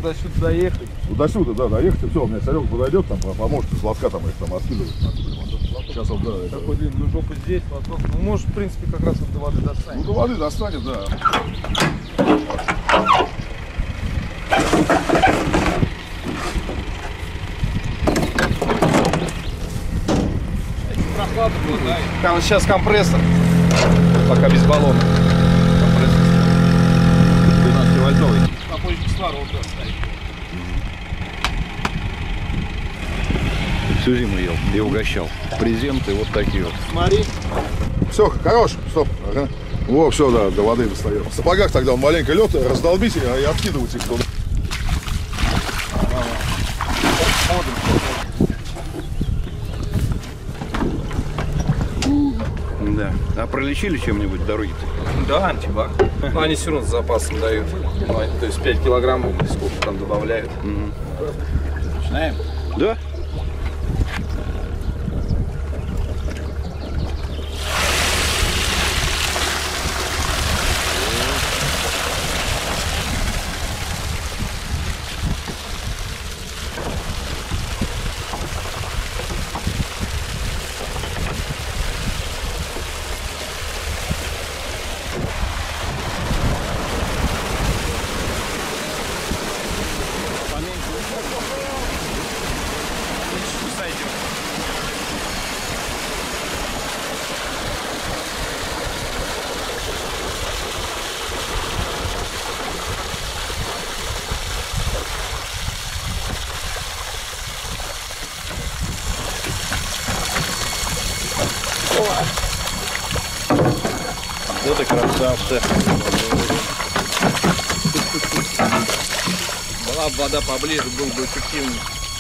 туда-сюда доехать. Туда-сюда, да, доехать. Все, у меня Серега подойдет, там поможет из лотка там их там откидывать. Сейчас он, да. Такой длинный жопу здесь, лоток. Ну, может, в принципе, как раз вот до воды достанет. Ну, до воды достанет, да. Прохладно было, да? Там сейчас компрессор. Пока без баллона. Компрессор. 12-вольтовый. Какой кислород стоит. Всю зиму ел и угощал. Презенты вот такие вот. Смотри. Все, хорош, стоп. Ага. Во, все, да, до воды достаем. В сапогах тогда он маленько лед, раздолбите и откидывайте их туда. Да. А пролечили чем-нибудь дороги-то? Да, антибак. Но они все равно с запасом дают. То есть 5 килограммов или сколько там добавляют. Начинаем? Да. Вот и красавцы. Была бы вода поближе, был бы эффективнее.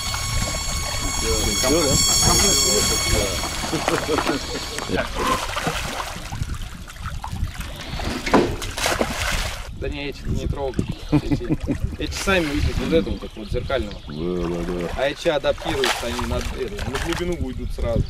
Да не, этих не трогай. Эти сами выйдут вот этого, как вот зеркального. Да. А эти адаптируются, они на глубину уйдут сразу.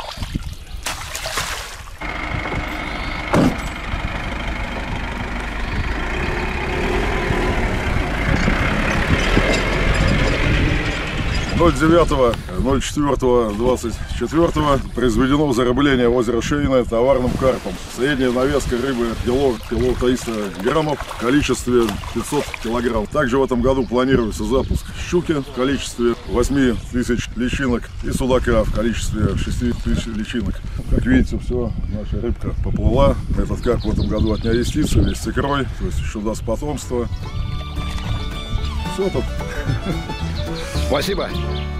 .09.04.24 произведено зарыбление озера Шейна товарным карпом. Средняя навеска рыбы кило 300 граммов в количестве 500 килограмм. Также в этом году планируется запуск щуки в количестве 8000 личинок и судака в количестве 6000 личинок. Как видите, все, наша рыбка поплыла. Этот карп в этом году от меня естится, весь с икрой, то есть еще даст потомство. Все тут. Спасибо.